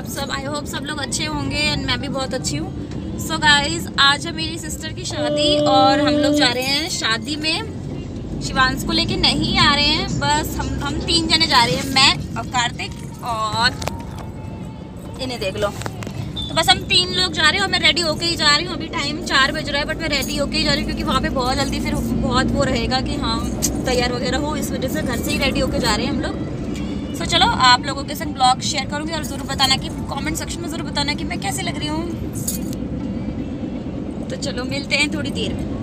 आप सब? I hope सब लोग अच्छे होंगे एंड मैं भी बहुत अच्छी हूँ। सो गाइज, आज है मेरी सिस्टर की शादी और हम लोग जा रहे हैं शादी में। शिवांश को लेके नहीं आ रहे हैं, बस हम 3 जने जा रहे हैं, मैं और कार्तिक और इन्हें देख लो। तो बस हम 3 लोग जा रहे हैं और मैं रेडी होके ही जा रही हूँ। अभी टाइम 4 बज रहा है, बट मैं रेडी होके ही जा रही हूँ क्योंकि वहाँ पे बहुत जल्दी फिर बहुत वो रहेगा कि हाँ तैयार वगैरह हो, इस वजह से घर से ही रेडी होके जा रहे हैं हम लोग। तो चलो, आप लोगों के साथ ब्लॉग शेयर करूँगी और ज़रूर बताना कि कमेंट सेक्शन में ज़रूर बताना कि मैं कैसे लग रही हूँ। तो चलो मिलते हैं थोड़ी देर में।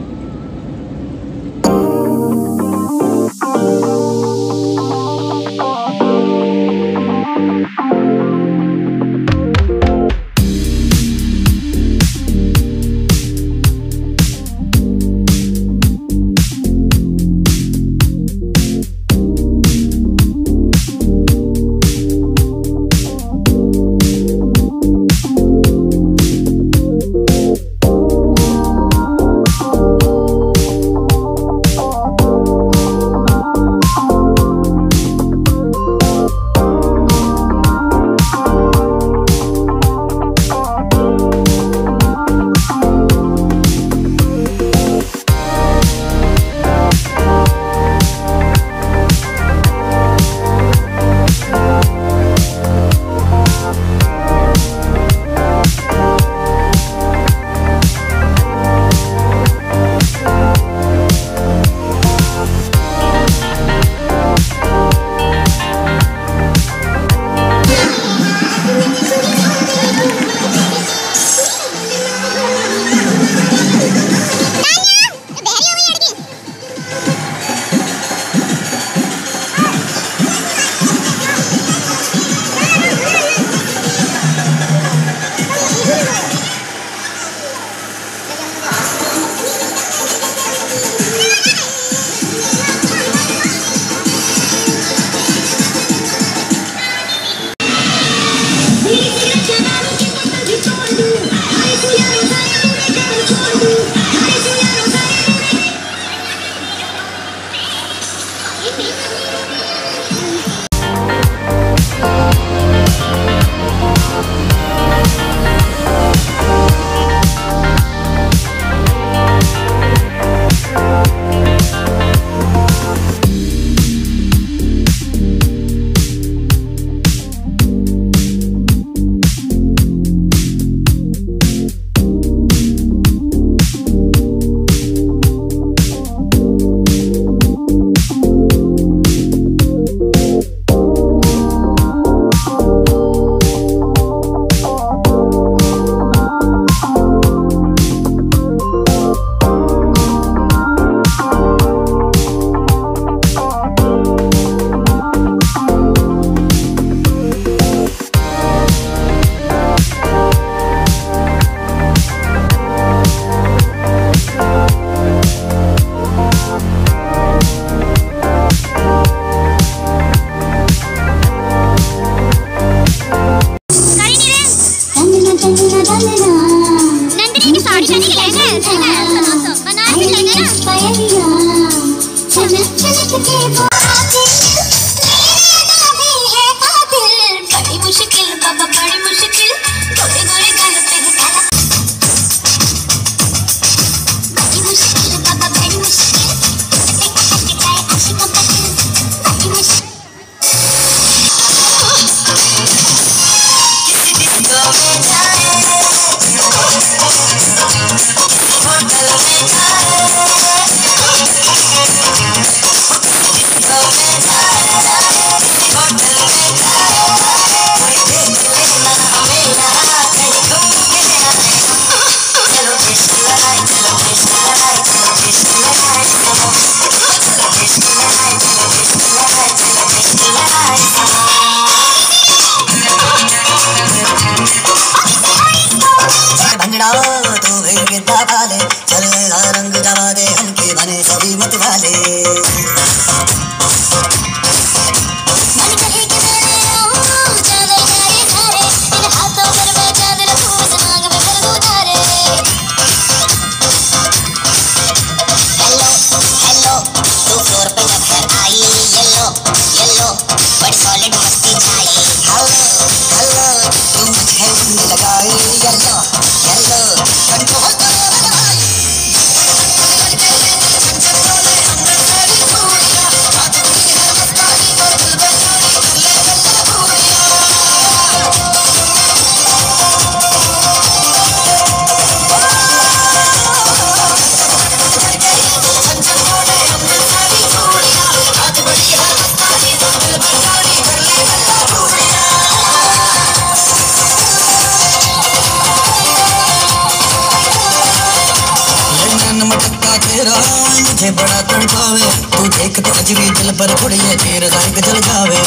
मुझे बड़ा तड़पावे, तू देख तो अजवी दिल पर कुड़िए तेरे रंग जल जावे।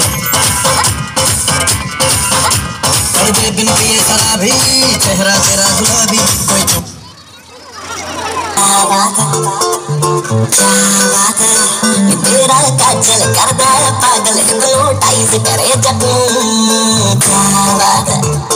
पर्दे बिन पिए शराबी, चेहरा तेरा गुलाबी, कोई तो तेरा काजल करदा है पागल, हिप्नोटाइज करे जब क्या बात है।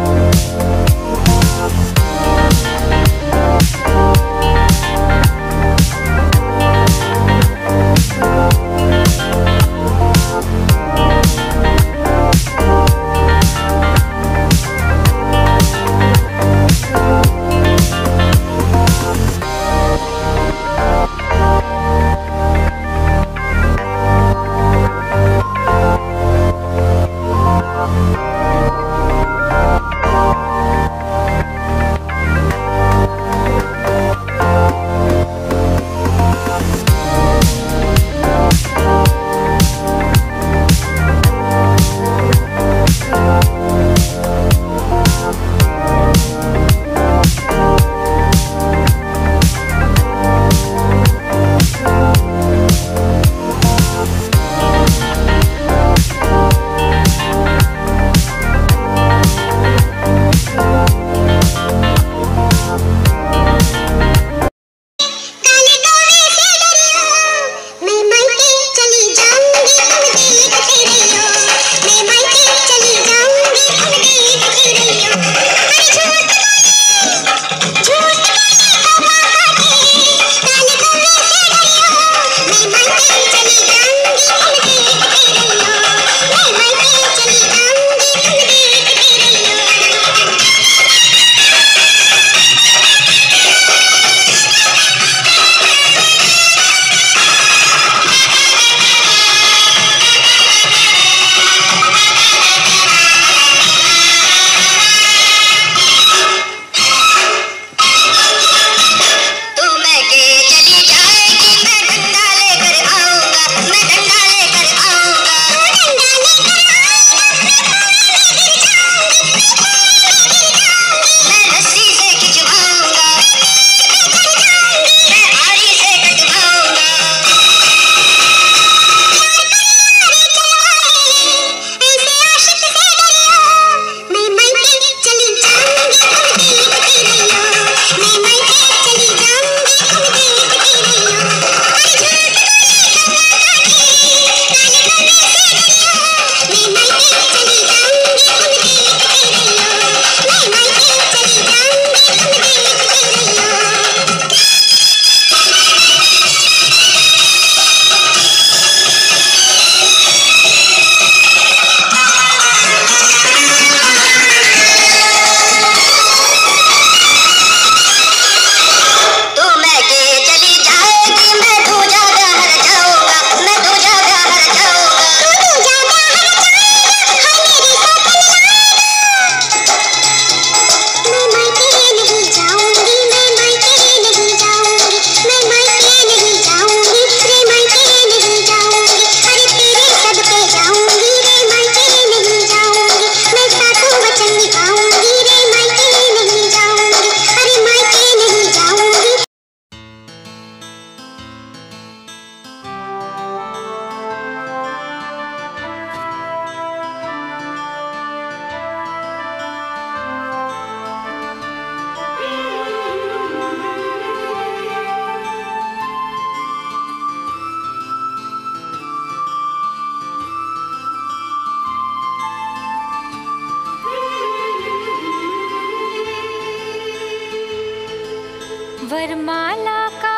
वरमाला का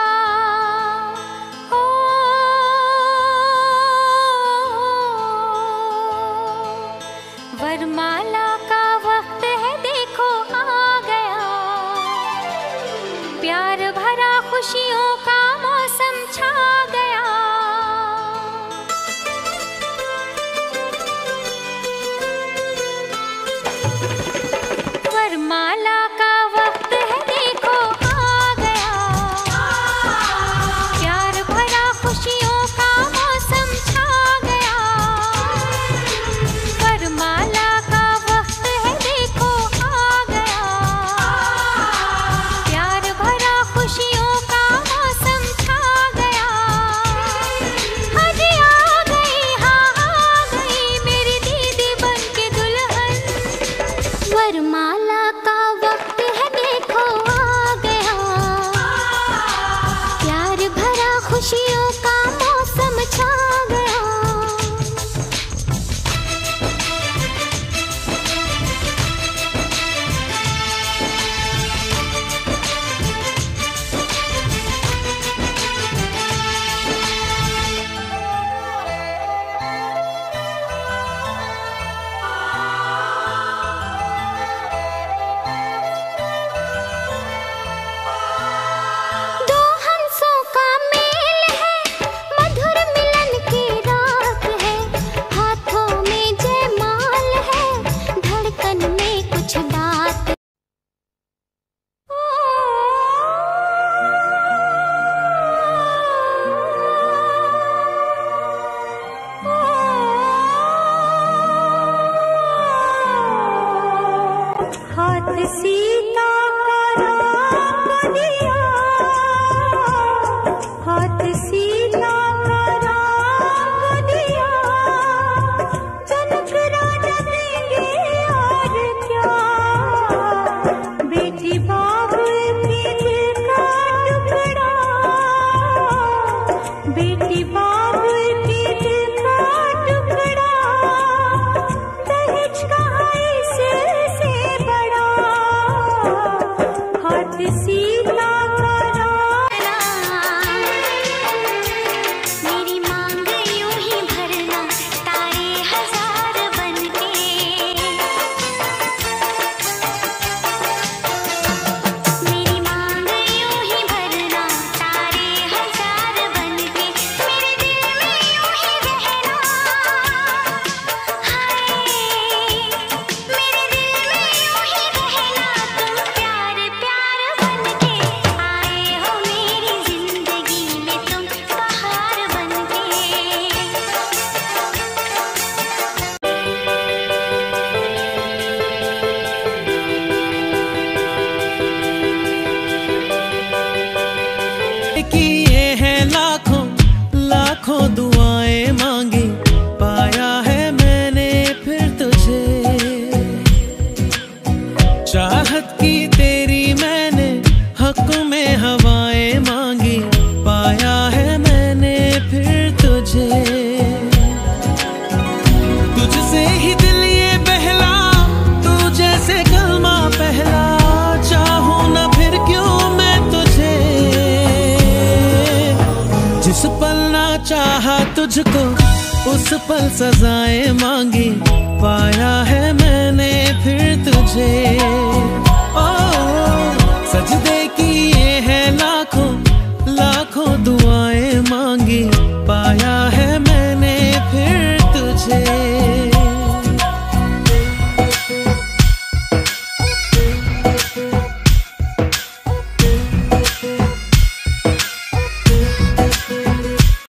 हो वरमाला का वक्त है, देखो आ गया। प्यार भरा खुशियों का मौसम छा गया। वरमाला का वक्त है, देखो आ गया। प्यार भरा खुशियों का मौसम छा गया। वरमाला का वक्त सीता का राम दिया, हाथ सीता का राम दिया, जनक राजा देंगे और क्या, बेटी बाप की दिल का टुकड़ा, बेटी बाप की दिल का टुकड़ा, दहेज कहाँ इससे बड़ा, हाथ सीता का राम। मेरी मांग यूं ही भरना तारे हजार बनके, मेरी मांग यूं ही भरना तारे हजार बनके, मेरे दिल में यूं ही रहना, हाय मेरे दिल में यूं ही रहना, तुम प्यार प्यार बनके आए हो मेरी जिंदगी में, तुम बहार बनके। किए हैं लाखों लाखों दुआएं मांगी, पाया है मैंने फिर तुझे, चाहत की तेरी मैंने हक में हवाएं मांगी, पाया है मैंने फिर तुझे, तुझसे ही दिल ये बहला, तू जैसे कलमा पहला, चाहूं ना फिर क्यों मैं तुझे, जिस पल ना चाहा तुझको उस पल सजाएं मांगी, पाया है मैंने फिर तुझे। ओ